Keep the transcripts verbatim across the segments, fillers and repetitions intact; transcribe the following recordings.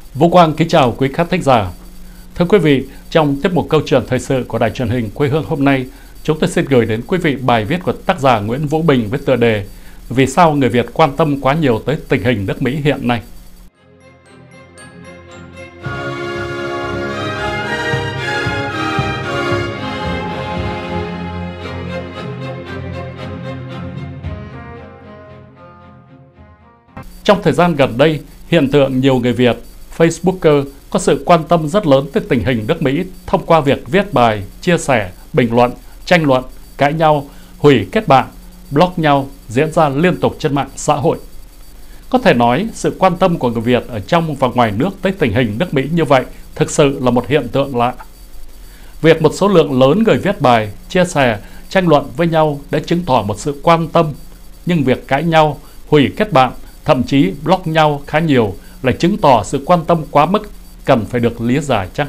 Vũ Quang kính chào quý khán thính giả. Thưa quý vị, trong tiết mục câu chuyện thời sự của Đài Truyền hình Quê Hương hôm nay, chúng tôi xin gửi đến quý vị bài viết của tác giả Nguyễn Vũ Bình với tựa đề Vì sao người Việt quan tâm quá nhiều tới tình hình nước Mỹ hiện nay. Trong thời gian gần đây, hiện tượng nhiều người Việt, Facebooker có sự quan tâm rất lớn tới tình hình nước Mỹ thông qua việc viết bài, chia sẻ, bình luận, tranh luận, cãi nhau, hủy kết bạn, block nhau diễn ra liên tục trên mạng xã hội. Có thể nói, sự quan tâm của người Việt ở trong và ngoài nước tới tình hình nước Mỹ như vậy thực sự là một hiện tượng lạ. Việc một số lượng lớn người viết bài, chia sẻ, tranh luận với nhau đã chứng tỏ một sự quan tâm, nhưng việc cãi nhau, hủy kết bạn, thậm chí block nhau khá nhiều lại chứng tỏ sự quan tâm quá mức, cần phải được lý giải chăng?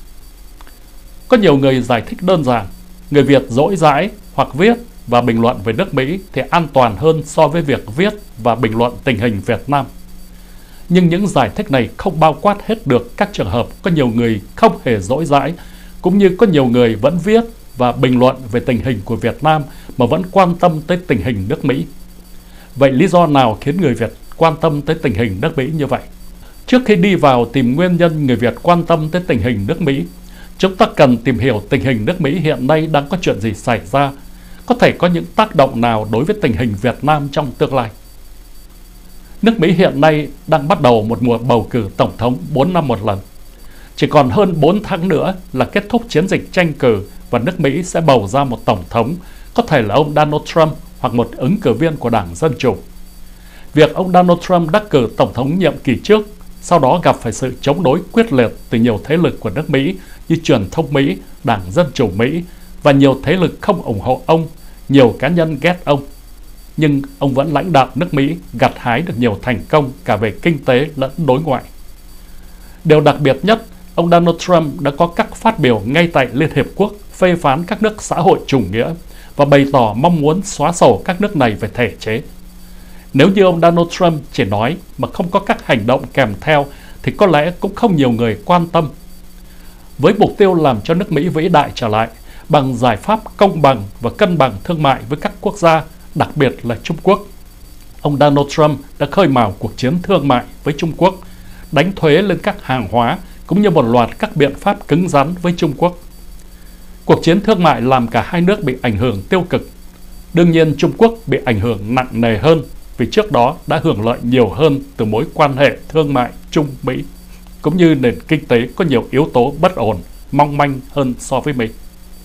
Có nhiều người giải thích đơn giản, người Việt dỗi dãi hoặc viết và bình luận về nước Mỹ thì an toàn hơn so với việc viết và bình luận tình hình Việt Nam. Nhưng những giải thích này không bao quát hết được các trường hợp có nhiều người không hề dỗi dãi, cũng như có nhiều người vẫn viết và bình luận về tình hình của Việt Nam mà vẫn quan tâm tới tình hình nước Mỹ. Vậy lý do nào khiến người Việt quan tâm tới tình hình nước Mỹ như vậy? Trước khi đi vào tìm nguyên nhân người Việt quan tâm tới tình hình nước Mỹ, chúng ta cần tìm hiểu tình hình nước Mỹ hiện nay đang có chuyện gì xảy ra, có thể có những tác động nào đối với tình hình Việt Nam trong tương lai. Nước Mỹ hiện nay đang bắt đầu một mùa bầu cử tổng thống bốn năm một lần. Chỉ còn hơn bốn tháng nữa là kết thúc chiến dịch tranh cử và nước Mỹ sẽ bầu ra một tổng thống, có thể là ông Donald Trump hoặc một ứng cử viên của Đảng Dân Chủ. Việc ông Donald Trump đắc cử tổng thống nhiệm kỳ trước, sau đó gặp phải sự chống đối quyết liệt từ nhiều thế lực của nước Mỹ như truyền thông Mỹ, Đảng Dân Chủ Mỹ và nhiều thế lực không ủng hộ ông, nhiều cá nhân ghét ông. Nhưng ông vẫn lãnh đạo nước Mỹ gặt hái được nhiều thành công cả về kinh tế lẫn đối ngoại. Điều đặc biệt nhất, ông Donald Trump đã có các phát biểu ngay tại Liên Hiệp Quốc phê phán các nước xã hội chủ nghĩa và bày tỏ mong muốn xóa sổ các nước này về thể chế. Nếu như ông Donald Trump chỉ nói mà không có các hành động kèm theo thì có lẽ cũng không nhiều người quan tâm. Với mục tiêu làm cho nước Mỹ vĩ đại trở lại bằng giải pháp công bằng và cân bằng thương mại với các quốc gia, đặc biệt là Trung Quốc, ông Donald Trump đã khơi mào cuộc chiến thương mại với Trung Quốc, đánh thuế lên các hàng hóa cũng như một loạt các biện pháp cứng rắn với Trung Quốc. Cuộc chiến thương mại làm cả hai nước bị ảnh hưởng tiêu cực. Đương nhiên Trung Quốc bị ảnh hưởng nặng nề hơn vì trước đó đã hưởng lợi nhiều hơn từ mối quan hệ thương mại Trung-Mỹ, cũng như nền kinh tế có nhiều yếu tố bất ổn, mong manh hơn so với Mỹ.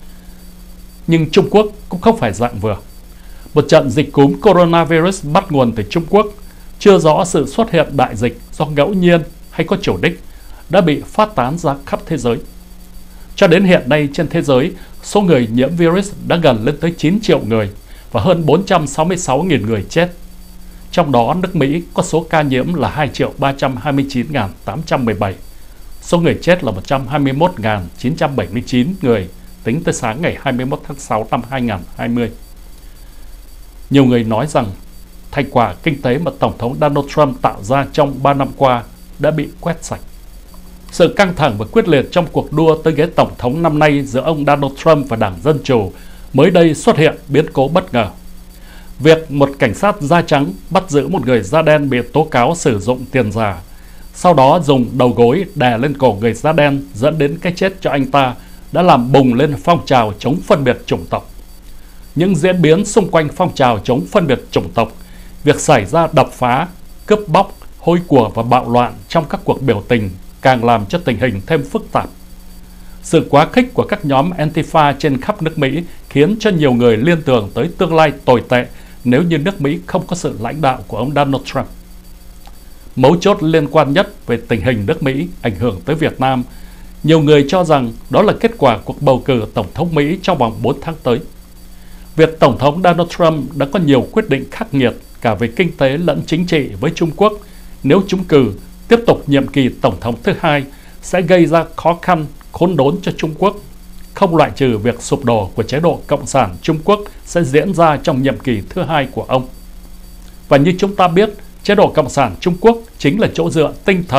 Nhưng Trung Quốc cũng không phải dạng vừa. Một trận dịch cúm coronavirus bắt nguồn từ Trung Quốc, chưa rõ sự xuất hiện đại dịch do ngẫu nhiên hay có chủ đích, đã bị phát tán ra khắp thế giới. Cho đến hiện nay trên thế giới, số người nhiễm virus đã gần lên tới chín triệu người và hơn bốn trăm sáu mươi sáu nghìn người chết. Trong đó nước Mỹ có số ca nhiễm là hai triệu ba trăm hai mươi chín nghìn tám trăm mười bảy. Số người chết là một trăm hai mươi mốt nghìn chín trăm bảy mươi chín người tính tới sáng ngày hai mươi mốt tháng sáu năm hai nghìn không trăm hai mươi. Nhiều người nói rằng thành quả kinh tế mà Tổng thống Donald Trump tạo ra trong ba năm qua đã bị quét sạch. Sự căng thẳng và quyết liệt trong cuộc đua tới ghế Tổng thống năm nay giữa ông Donald Trump và Đảng Dân Chủ mới đây xuất hiện biến cố bất ngờ. Việc một cảnh sát da trắng bắt giữ một người da đen bị tố cáo sử dụng tiền giả, sau đó dùng đầu gối đè lên cổ người da đen dẫn đến cái chết cho anh ta, đã làm bùng lên phong trào chống phân biệt chủng tộc. Những diễn biến xung quanh phong trào chống phân biệt chủng tộc, việc xảy ra đập phá, cướp bóc, hôi của và bạo loạn trong các cuộc biểu tình càng làm cho tình hình thêm phức tạp. Sự quá khích của các nhóm Antifa trên khắp nước Mỹ khiến cho nhiều người liên tưởng tới tương lai tồi tệ nếu như nước Mỹ không có sự lãnh đạo của ông Donald Trump. Mấu chốt liên quan nhất về tình hình nước Mỹ ảnh hưởng tới Việt Nam, nhiều người cho rằng đó là kết quả cuộc bầu cử Tổng thống Mỹ trong vòng bốn tháng tới. Việc Tổng thống Donald Trump đã có nhiều quyết định khắc nghiệt cả về kinh tế lẫn chính trị với Trung Quốc, nếu trúng cử tiếp tục nhiệm kỳ Tổng thống thứ hai sẽ gây ra khó khăn, khốn đốn cho Trung Quốc, không loại trừ việc sụp đổ của chế độ Cộng sản Trung Quốc sẽ diễn ra trong nhiệm kỳ thứ hai của ông. Và như chúng ta biết, chế độ Cộng sản Trung Quốc chính là chỗ dựa tinh thần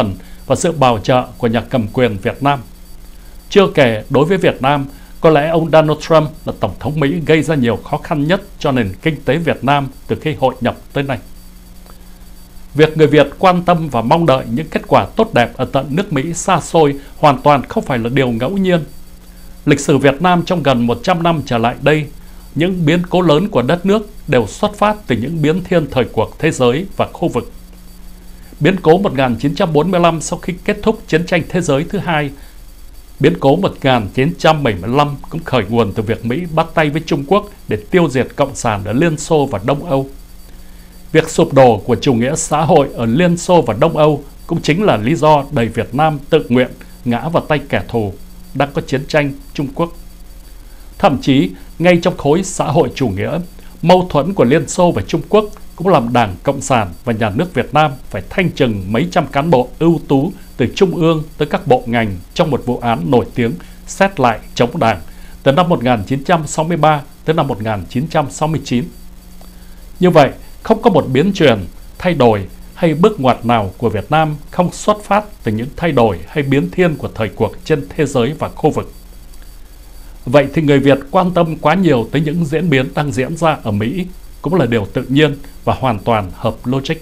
và sự bảo trợ của nhà cầm quyền Việt Nam. Chưa kể, đối với Việt Nam, có lẽ ông Donald Trump là Tổng thống Mỹ gây ra nhiều khó khăn nhất cho nền kinh tế Việt Nam từ khi hội nhập tới nay. Việc người Việt quan tâm và mong đợi những kết quả tốt đẹp ở tận nước Mỹ xa xôi hoàn toàn không phải là điều ngẫu nhiên. Lịch sử Việt Nam trong gần một trăm năm trở lại đây, những biến cố lớn của đất nước đều xuất phát từ những biến thiên thời cuộc thế giới và khu vực. Biến cố một nghìn chín trăm bốn mươi lăm sau khi kết thúc chiến tranh thế giới thứ hai, biến cố một nghìn chín trăm bảy mươi lăm cũng khởi nguồn từ việc Mỹ bắt tay với Trung Quốc để tiêu diệt Cộng sản ở Liên Xô và Đông Âu. Việc sụp đổ của chủ nghĩa xã hội ở Liên Xô và Đông Âu cũng chính là lý do đẩy Việt Nam tự nguyện ngã vào tay kẻ thù đang có chiến tranh Trung Quốc. Thậm chí, ngay trong khối xã hội chủ nghĩa, mâu thuẫn của Liên Xô và Trung Quốc cũng làm Đảng Cộng sản và Nhà nước Việt Nam phải thanh trừng mấy trăm cán bộ ưu tú từ Trung ương tới các bộ ngành trong một vụ án nổi tiếng xét lại chống Đảng từ năm một nghìn chín trăm sáu mươi ba tới năm một nghìn chín trăm sáu mươi chín. Như vậy, không có một biến chuyển, thay đổi hay bước ngoặt nào của Việt Nam không xuất phát từ những thay đổi hay biến thiên của thời cuộc trên thế giới và khu vực. Vậy thì người Việt quan tâm quá nhiều tới những diễn biến đang diễn ra ở Mỹ cũng là điều tự nhiên và hoàn toàn hợp logic.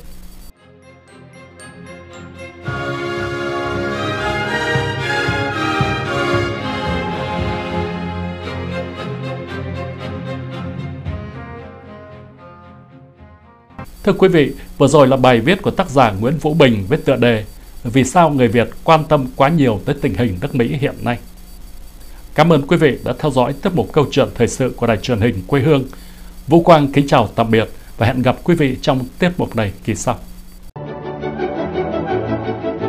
Thưa quý vị, vừa rồi là bài viết của tác giả Nguyễn Vũ Bình với tựa đề Vì sao người Việt quan tâm quá nhiều tới tình hình nước Mỹ hiện nay. Cảm ơn quý vị đã theo dõi tiếp mục câu chuyện thời sự của đài truyền hình quê hương. Vũ Quang kính chào tạm biệt và hẹn gặp quý vị trong tiết mục này kỳ sau.